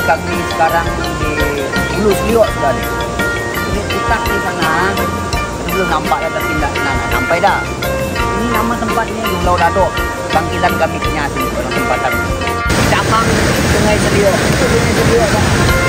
kami sekarang di Hulu Seliok sudah nih. Ini utak di sana. Itu belum nampak dah tapi nak sampai dah. Ini nama tempatnya Pulau Dadok. Panggilan kami punya sini orang tempatan. Cabang Sungai Seliok. Itu Sungai Seliok kan.